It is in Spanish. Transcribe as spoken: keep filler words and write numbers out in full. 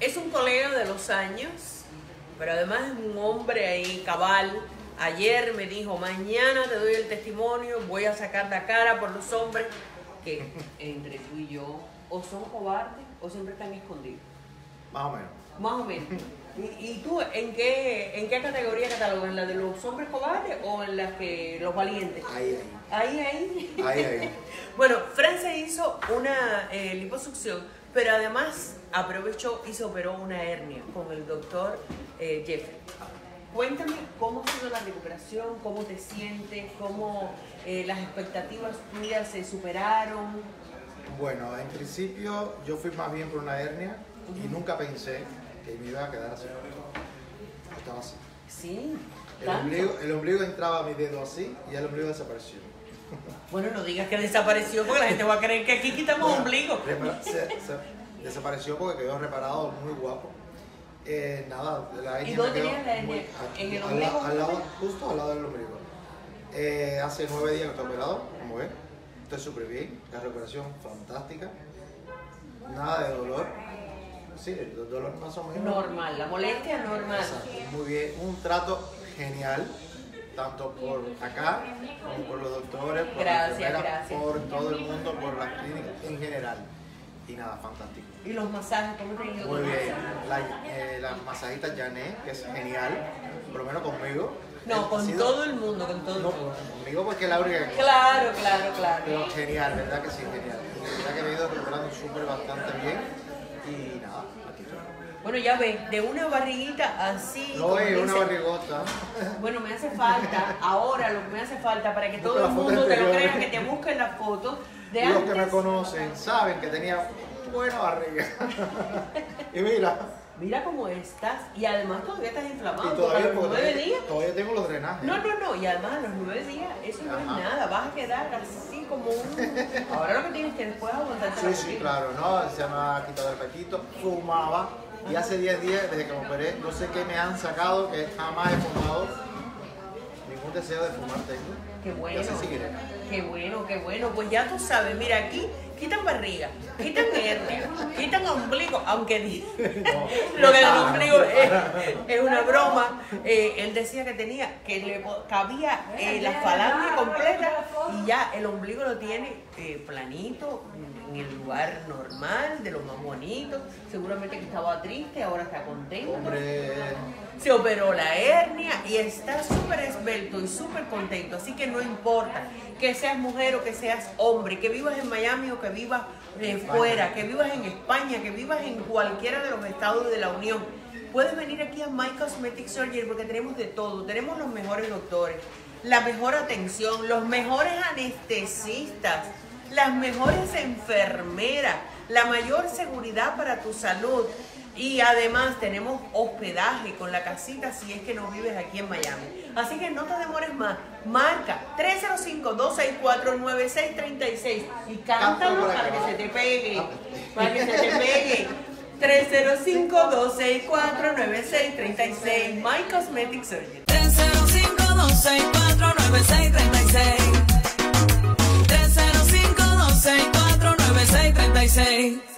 es un colega de los años, pero además es un hombre ahí cabal. Ayer me dijo, mañana te doy el testimonio, voy a sacar la cara por los hombres que entre tú y yo o son cobardes o siempre están escondidos. Más o menos. Más o menos. ¿Y, y tú en qué, en qué categoría catalogas? ¿En la de los hombres cobardes o en la que los valientes? Ahí, Ahí, ahí. ahí. Ahí, ahí. Bueno, Fran se hizo una eh, liposucción, pero además aprovechó y se operó una hernia con el doctor eh, Jeffrey. Cuéntame cómo ha sido la recuperación, cómo te sientes, cómo eh, las expectativas tuyas se superaron. Bueno, en principio yo fui más bien por una hernia y nunca pensé que me iba a quedar así. Estaba así. Sí. El ombligo, el ombligo entraba a mi dedo así y el ombligo desapareció. Bueno, no digas que desapareció porque la gente va a creer que aquí quitamos Bueno, ombligo. Se, se, desapareció porque quedó reparado, muy guapo. Eh, nada, la hernia ¿Y dónde me quedó tenías la hernia? muy- aquí, ¿En el al, ombligo? la- al lado, justo al lado del ombligo. Eh, hace nueve días que estoy operado, como ves. Estoy súper bien, la recuperación fantástica. Nada de dolor. Sí, el dolor más o menos. Normal, la molestia normal. Exacto, muy bien. Un trato genial, tanto por acá como por los doctores, por Gracias, las enfermeras, gracias. por todo el mundo, por las clínicas en general. Y nada, fantástico. ¿Y los masajes? ¿Cómo te ha ido? Muy con los bien. masajes? La, eh, la masajista Janet, que es genial, por lo menos conmigo. No, Ha con sido- todo el mundo, con todo el No, mundo. conmigo porque es la única que... Claro, claro, claro. Pero genial, ¿verdad que sí? Genial. Y verdad que me he ido recuperando súper bastante bien. Y nada, aquí estoy. Bueno, ya ves, de una barriguita así. No como es una dice- barrigota. Bueno, me hace falta, ahora lo que me hace falta para que Busca todo el las fotos mundo te lo anteriores. crea, que te busquen las fotos de Los antes. que me conocen saben que tenía buena barriga. Y mira, Mira cómo estás y además todavía estás inflamado. y porque todavía, a los nueve todavía, días. todavía tengo los drenajes. No, no, no, y además a los nueve días eso no Ajá. es nada, vas a quedar así como un... Ahora lo que tienes que después aguantarte Sí, la sí, barriga. claro, ¿no? Se me ha quitado el apetito, fumaba. Y hace diez días, desde que me operé, no sé qué me han sacado, que jamás he fumado. Ningún deseo de fumar tengo. Qué bueno, Y así seguiré. qué bueno, qué bueno. Pues ya tú sabes, mira aquí, quitan barriga, quitan hernia, quitan ombligo, aunque di- lo del ombligo es, es una broma. Eh, él decía que tenía, que le po- cabía eh, la falange completa y ya el ombligo lo tiene eh, planito, en el lugar normal, de lo más bonito. Seguramente que estaba triste, ahora está contento. Hombre, Se operó la hernia y está súper esbelto y súper contento. Así que no importa que seas mujer o que seas hombre, que vivas en Miami o que vivas eh, fuera, que vivas en España, que vivas en cualquiera de los estados de la Unión. Puedes venir aquí a My Cosmetic Surgery porque tenemos de todo. Tenemos los mejores doctores, la mejor atención, los mejores anestesistas, las mejores enfermeras, la mayor seguridad para tu salud. Y además tenemos hospedaje con la casita si es que no vives aquí en Miami. Así que no te demores más. Marca tres cero cinco, dos seis cuatro, nueve seis tres seis y cántalo para que se te pegue. Para que se te pegue. tres cero cinco, dos seis cuatro, nueve seis tres seis. My Cosmetic Surgery. tres cero cinco, dos seis cuatro, nueve seis tres seis. tres cero cinco, dos seis cuatro, nueve seis tres seis.